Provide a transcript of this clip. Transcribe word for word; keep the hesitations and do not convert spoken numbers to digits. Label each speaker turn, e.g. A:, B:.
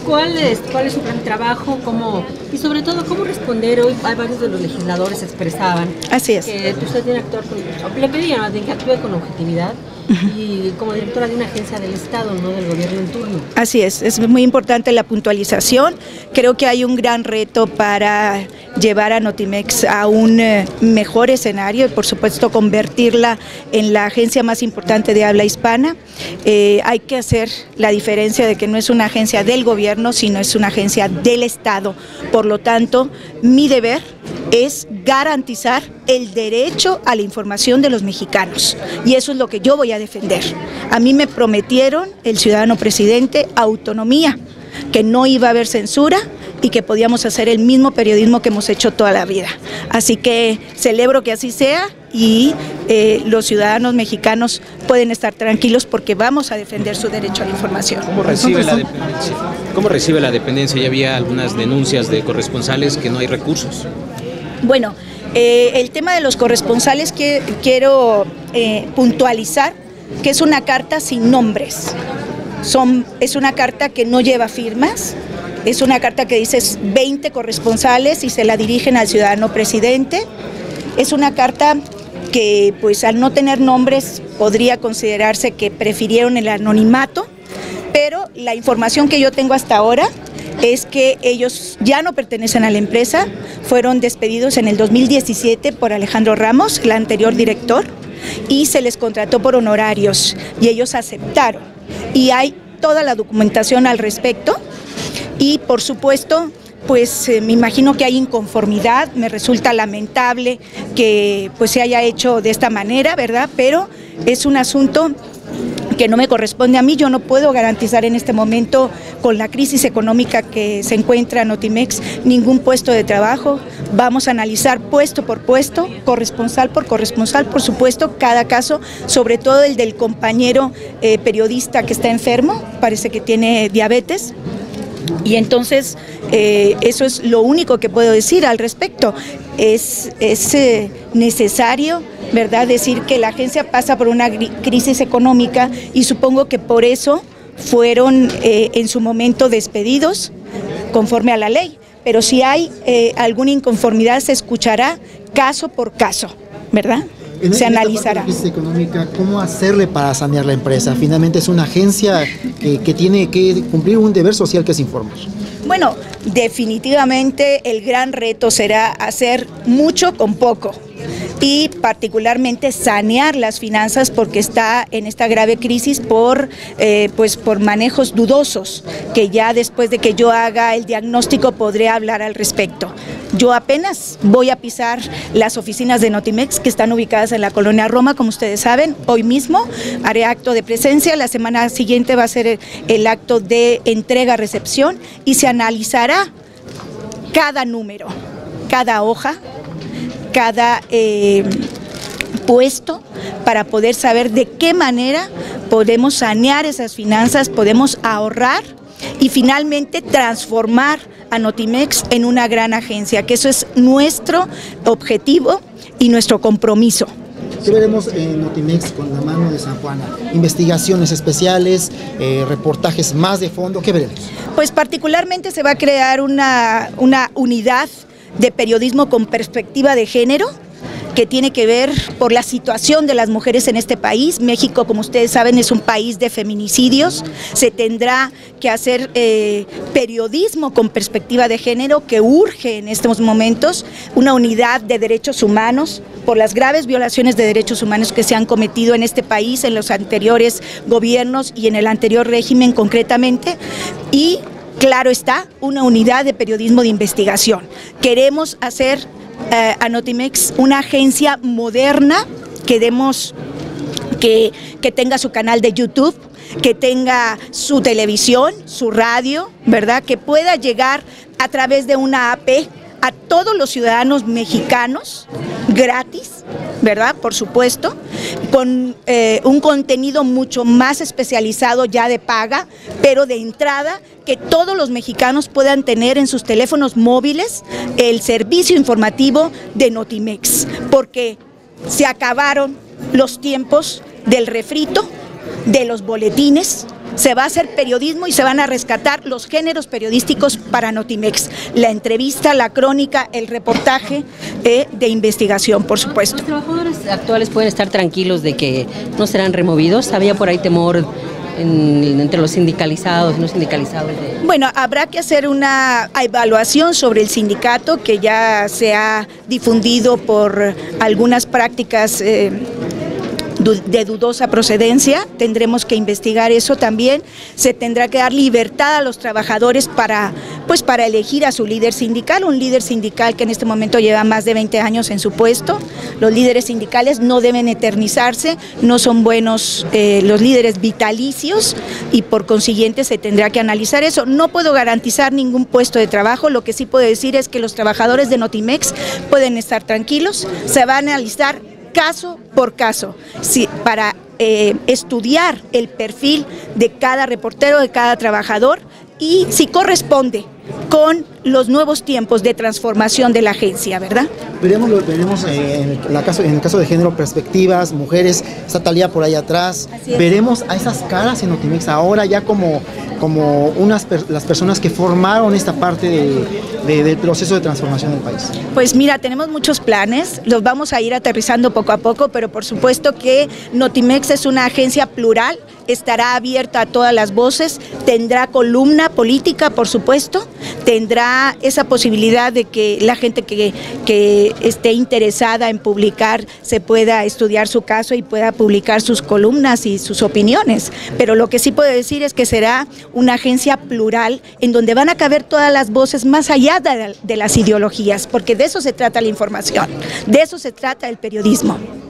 A: ¿Cuál es, cuál es su gran trabajo? ¿Cómo, y sobre todo, cómo responder? Hoy hay varios de los legisladores expresaban
B: Así es.
A: que usted tiene que actuar con, le pedían más bien que actúe con objetividad. Y como directora de una agencia del Estado, no del gobierno en turno.
B: Así es, es muy importante la puntualización. Creo que hay un gran reto para llevar a Notimex a un eh, mejor escenario y por supuesto convertirla en la agencia más importante de habla hispana. Eh, hay que hacer la diferencia de que no es una agencia del gobierno, sino es una agencia del Estado. Por lo tanto, mi deber es garantizar el derecho a la información de los mexicanos y eso es lo que yo voy a defender. A mí me prometieron el ciudadano presidente autonomía, que no iba a haber censura y que podíamos hacer el mismo periodismo que hemos hecho toda la vida. Así que celebro que así sea y eh, los ciudadanos mexicanos pueden estar tranquilos porque vamos a defender su derecho a la información.
C: ¿Cómo recibe la dependencia? ¿Cómo recibe la dependencia? Ya había algunas denuncias de corresponsales que no hay recursos.
B: Bueno, eh, el tema de los corresponsales que quiero eh, puntualizar que es una carta sin nombres. Son, es una carta que no lleva firmas, es una carta que dice veinte corresponsales y se la dirigen al ciudadano presidente. Es una carta que pues al no tener nombres podría considerarse que prefirieron el anonimato, pero la información que yo tengo hasta ahora es que ellos ya no pertenecen a la empresa, fueron despedidos en el dos mil diecisiete por Alejandro Ramos, el anterior director, y se les contrató por honorarios y ellos aceptaron. Y hay toda la documentación al respecto y por supuesto pues eh, me imagino que hay inconformidad, me resulta lamentable que pues se haya hecho de esta manera, ¿verdad? Pero es un asunto que no me corresponde a mí, yo no puedo garantizar en este momento con la crisis económica que se encuentra Notimex ningún puesto de trabajo, vamos a analizar puesto por puesto, corresponsal por corresponsal, por supuesto, cada caso, sobre todo el del compañero eh, periodista que está enfermo, parece que tiene diabetes. Y entonces eh, eso es lo único que puedo decir al respecto. Es, es eh, necesario, ¿verdad?, decir que la agencia pasa por una crisis económica y supongo que por eso fueron eh, en su momento despedidos conforme a la ley. Pero si hay eh, alguna inconformidad se escuchará caso por caso, ¿verdad?
D: En
B: se analizará.
D: En esta crisis económica, ¿cómo hacerle para sanear la empresa? Finalmente es una agencia que, que tiene que cumplir un deber social que es informar.
B: Bueno, definitivamente el gran reto será hacer mucho con poco y particularmente sanear las finanzas porque está en esta grave crisis por, eh, pues por manejos dudosos, que ya después de que yo haga el diagnóstico podré hablar al respecto. Yo apenas voy a pisar las oficinas de Notimex que están ubicadas en la colonia Roma, como ustedes saben, hoy mismo haré acto de presencia, la semana siguiente va a ser el, el acto de entrega-recepción y se analizará cada número, cada hoja, cada eh, puesto para poder saber de qué manera podemos sanear esas finanzas, podemos ahorrar y finalmente transformar a Notimex en una gran agencia, que eso es nuestro objetivo y nuestro compromiso.
D: ¿Qué veremos en Notimex con la mano de San Juana? ¿Investigaciones especiales, eh, reportajes más de fondo? ¿Qué veremos? Pues particularmente se va a crear una, una unidad de periodismo con perspectiva de género, que tiene que ver por la situación de las mujeres en este país. México, como ustedes saben, es un país de feminicidios. Se tendrá que hacer eh, periodismo con perspectiva de género que urge en estos momentos, una unidad de derechos humanos por las graves violaciones de derechos humanos que se han cometido en este país, en los anteriores gobiernos y en el anterior régimen concretamente. Y claro está, una unidad de periodismo de investigación. Queremos hacer eh, a Notimex una agencia moderna, queremos que, que tenga su canal de YouTube, que tenga su televisión, su radio, ¿verdad? Que pueda llegar a través de una A P a todos los ciudadanos mexicanos, gratis, ¿verdad? Por supuesto, con eh, un contenido mucho más especializado ya de paga, pero de entrada que todos los mexicanos puedan tener en sus teléfonos móviles el servicio informativo de Notimex, porque se acabaron los tiempos del refrito, de los boletines,
B: Se va a hacer periodismo y se van a rescatar los géneros periodísticos para Notimex. La entrevista, la crónica, el reportaje eh, de investigación, por supuesto.
A: ¿Los trabajadores actuales pueden estar tranquilos de que no serán removidos? ¿Había por ahí temor en, entre los sindicalizados y no sindicalizados? De...
B: Bueno, habrá que hacer una evaluación sobre el sindicato que ya se ha difundido por algunas prácticas eh, de dudosa procedencia. Tendremos que investigar eso también. Se tendrá que dar libertad a los trabajadores para, pues, para elegir a su líder sindical, un líder sindical que en este momento lleva más de veinte años en su puesto. Los líderes sindicales no deben eternizarse, no son buenos eh, los líderes vitalicios y por consiguiente se tendrá que analizar eso. No puedo garantizar ningún puesto de trabajo, lo que sí puedo decir es que los trabajadores de Notimex pueden estar tranquilos, se va a analizar caso por caso, sí, para eh, estudiar el perfil de cada reportero, de cada trabajador y si corresponde con los nuevos tiempos de transformación de la agencia, ¿verdad?
D: Veremos, veremos eh, en, el, la caso, en el caso de género, perspectivas, mujeres, está Talía por ahí atrás, veremos a esas caras en Notimex ahora ya como, como unas las personas que formaron esta parte de, de, del proceso de transformación del país.
B: Pues mira, tenemos muchos planes, los vamos a ir aterrizando poco a poco, pero por supuesto que Notimex es una agencia plural, estará abierta a todas las voces, tendrá columna política, por supuesto, tendrá esa posibilidad de que la gente que, que esté interesada en publicar se pueda estudiar su caso y pueda publicar sus columnas y sus opiniones, pero lo que sí puedo decir es que será una agencia plural en donde van a caber todas las voces más allá de, de las ideologías, porque de eso se trata la información, de eso se trata el periodismo.